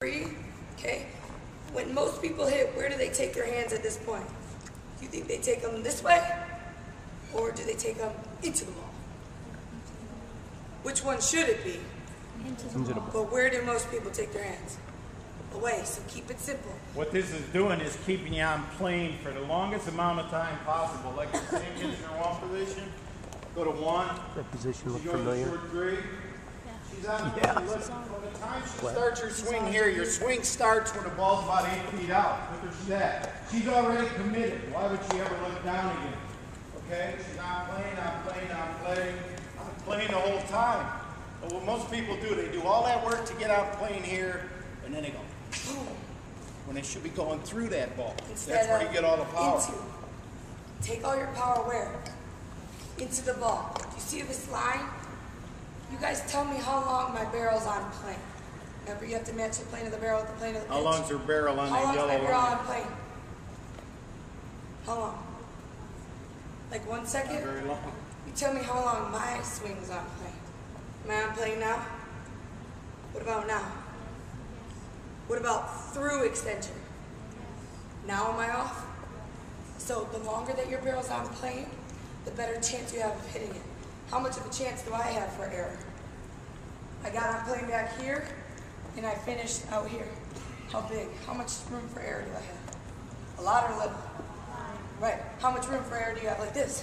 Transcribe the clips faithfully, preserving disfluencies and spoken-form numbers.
three, okay? When most people hit, where do they take their hands at this point? Do you think they take them this way? Or do they take them into the ball? Which one should it be? Into the ball. But where do most people take their hands? Away, so keep it simple. What this is doing is keeping you on plane for the longest amount of time possible. Like you're saying, kids in your one position, go to one. That position look She goes to familiar. short three. She's on the Yeah. plane. Listen, from the time she starts your swing here, your swing starts when the ball's about eight feet out. Look where she's at. She's already committed. Why would she ever look down again? Okay? She's on plane, on plane, on plane, on plane the whole time. But what most people do, they do all that work to get out plane here, and then they go boom, when they should be going through that ball. Instead That's where you of get all the power. Into. Take all your power where? Into the ball. Do you see this line? You guys tell me how long my barrel's on plane. Remember, you have to match the plane of the barrel with the plane of the pitch. How long's her barrel on How that long's yellow my barrel line? on plane? How long? Like one second? Not very long. You tell me how long my swing's on plane. Am I on plane now? What about now? What about through extension? Now am I off? So the longer that your barrel's on plane, the better chance you have of hitting it. How much of a chance do I have for error? I got on plane back here, and I finished out here. How big? How much room for error do I have? A lot or little? Right. How much room for error do you have like this?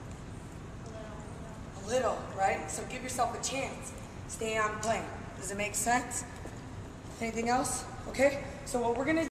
A little, right? So give yourself a chance. Stay on plane. Does it make sense? Anything else? Okay? So what we're gonna